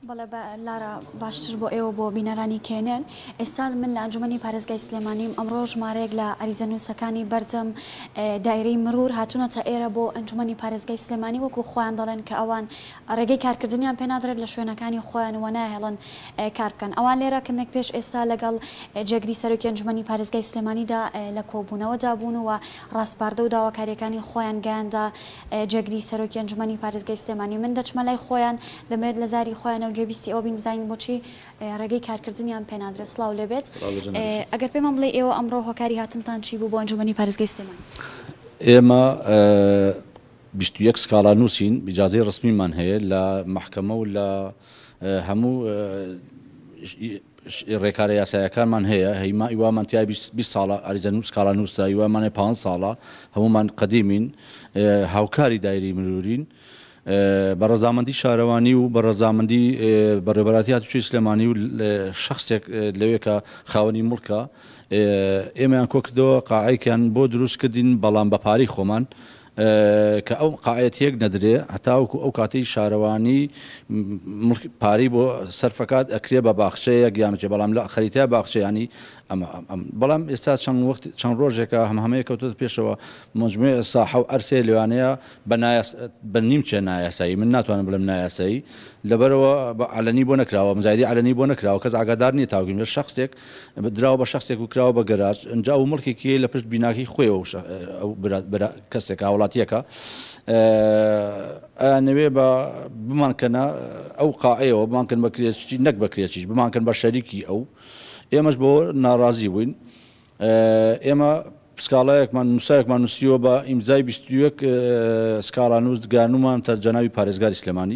بەڵێ لارە باشتر بۆ ئێوە بۆ بینەرانی کێنێن ئێستا من لە ئەنجومەنی پارێزگای سلێمانیم ئەمڕۆ ژمارەیەک لە عریزە نووسەکانی بەردەم دایرەی مرور هاتوونەتە ئێرە بۆ ئەنجومەنی پارێزگای سلێمانی وەکو خۆیان دەڵێن کە ئەوان ڕێگەی کارکردنیان پێ نادرێت لە شوێنەکانی خۆیان وە ناهێڵن کار بکەن ئەوان لێرە کەمێک پێش ئێستا لەگەڵ جێگری سەرۆکی ئەنجومەنی پارێزگای سلێمانیدا لە کۆبوونەوەدا بوون و ڕاستپاردە و داواکاریەکانی خۆیان گەیاندا جێگری سەرۆکی ئەنجومەنی پارێزگای سلێمانی من دەچمە لای خۆیان دەمێت لە زاری خۆیان گوێبیستی ئەو بین بزانین بۆچی ڕێگەی کارکردنیان پێ نادرێت سڵاو لێبێت ئەگەر پێمان بڵێ ئێوە ئەمڕۆ هۆکاری هاتنتان چی بوو بۆ ئەنجومەنی پارێزگای سلێمانی ئێمە 21 سکاڵا نووسین ئیجازەی ڕسمیمان هەیە لە محکەمە و لە هەموو ڕێکارە یاسایەکانمان هەیە هەیما ئیوامان تیا 20 ساڵە ئەریزە نووس سکاڵا نووسە ئیوامانێ 5 ساڵە هەمومان قەدیمین هاوکاری دایری مرورین بە ڕەزامەندی شارەوانی و بە ڕەزامەندی بەڕێبەراتی هاتوچۆی سلێمانی و شخصێک لەوێ کە خاوەنی مڵکە ئێمەیان کۆ کردەوە قاعەیەکیان بۆ دروستکردین بەڵام بە پارەی خۆمان کە ئەو قاعەتێک نەدرێ هەتاوەکو ئەو کاتەی شارەوانی پارەی بۆ سەرفەکات ئەکرێ بە باخچەیەک یامچێ بەڵام لە خەریتای باخچەیانی بەڵام ئێستا چەند ڕۆژێکە هەمهەمەیە کەوتوتە پێشەوە مجموعە ساحە و ئەرسێ لەوانەیە بە نیمچە نایاسایی من ناتوانم بڵێم نایاسایی لەبەرەوە علەنی بۆ نەکراوە مزایدی علەنی بۆ نەکراوە کەس ئاگادار نییە تاوگەین لە شخصێک دراوە بە شخصێک و کراوە بە گەراج ئەنجا و مڵکێکی لە پشت بیناکی خۆیەوە کەسێک هاوڵاتیەکە نوێ بە بمانکەنە ئەو قاعەیەوە بمانکەن بە کرێچی نەک بە کرێچیش بمانکەن بە شەریکی ئەو ئێمەش بۆ ناڕازی بووین ئێمە سکاڵایەکمان نووسایەکمان نووسیوە بە ئیمزای 21 سکاڵا نووس گانومان تەرجەناوی پارێزگاری سلێمانی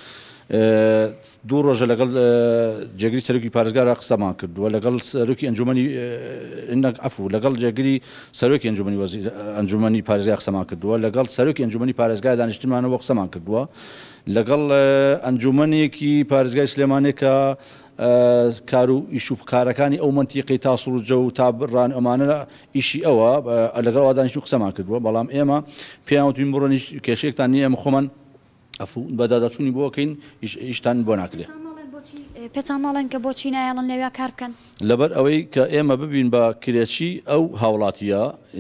دوو ڕۆژە لەگەڵ جێگری سەرۆکی پارێزگارە قسەمان کردووە لەگەڵ سەرۆکی ئەنجومەنی ئەفو لەگەڵ جێگری سەرۆکی ئەنجومەنی پارێزگای قسەمان کردووە لەگەڵ سەرۆکی ئەنجومەنی پارێزگای دانیشتمانەوە قسەمان کردووە لەگەڵ ئەنجومەنێکی پارێزگای سلێمانێکە کار و ئیش و کارەکانی ئەو منتیقی تا سروجە و تا بڕان ئەمانە ئیشی ئەوە لەگەڵ وادانیشت و قسەمان کردووە بەڵام ئێمە پێیانوتین بڕۆنی کێشەیەکتان نیە ئێمە خۆمان بەداداچوونی بۆکەین ئیشتان بۆ ناکرێت پێتان ماڵێن کە بۆچی نایەڵن لەوێ کار بکەن لەبەر ئەوەی کە ئێمە ببین بە کرێچی ئەو هاوڵاتیە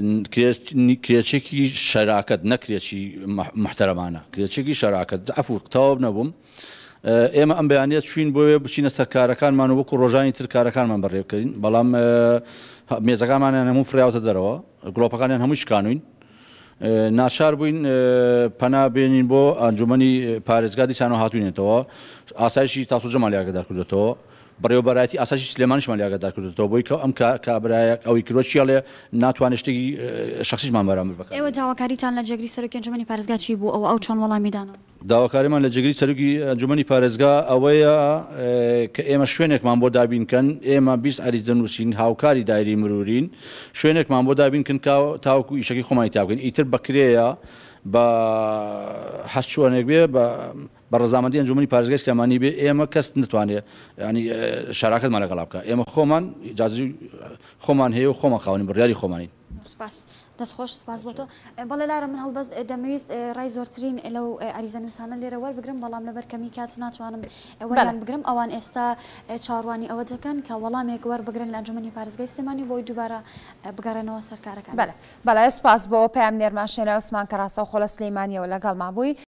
کرێچێکی شەراکەت نەکرێکی محتەرەمانە کرێچێکی شەراکەت ئەفو تەواو نەبووم ئێمە ئەم بەیانێت چوین بۆیە بچینە سەر کارەکانمان و وەکو ڕۆژانی تر کارەکانمان بەڕێ بکەین بەڵام مێزەکانمانیان هەموو فراوتە دەرەوە گڵۆپەکانیان هەمووی شکانوین ناچار بووین پەنا بێنین بۆ ئەنجومەنی پارێزگا دیسانەوە هاتوینێتەوە ئاسایشی تاسوجەمان لیاگەدار کردێتەوە بەڕێوەبەرایەتی ئاساشی سلێمانیشمان لیاگەدار کردێتەوە بۆی کە ئەم کابرایە ئەوەی کرۆ چیاڵێ ناتوانێت شتێکی شخصیشمان بەرامبەر بکەن ئێوە داواکاریتان لە جێگری سەرۆکی ئەنجومەنی پارێزگا چی بوو ئەو چۆن وەڵامیدانەوە داواکاریمان لە جێگری سەرۆکی ئەنجومەنی پارێزگا ئەوەیە کە ئێمە شوێنێکمان بۆ دابینکەن ئێمە 20 ئەریزە نووسین هاوکاری دایری مرورین شوێنێکمان بۆ دابینکەن تاوەکو ئیشەکەی خۆمانی تاکەین ئیتر بەکرێیە بە حەست چۆنێک بێ بە ڕەزامەندی ئەنجومەنی پارێزگای سلێمانی بێ ئێمە کەس نتوانێت ینی شەراکەتمان لەگەڵا بکە ئێمە خۆمان ئیجازەی خۆمان هەیە و خۆمان خاوەنین بڕیاری خۆمانین دەستخۆش سپاس بۆ تۆ بەڵێ لارە من هەڵبەست دەمەویست ڕای زۆرترین لەو ئەریزە نووسانە لێرە وەربگرم بەڵام لەبەر کەمی کات ناتوانم وەریان بگرم ئەوان ئێستا چاڕوانی ئەوە دەکەن کە وەڵامێک وەربگرن لە ئەنجومەنی پارێزگای سلێمانی بۆی دووبارە بگەڕێنەوە سەر کارەکان بەڵێ سپاس بۆ پێم نێرمان شێنە عوسمان کە ڕاستەوخۆ لە سلەیمانیەوە لەگەڵمان بووی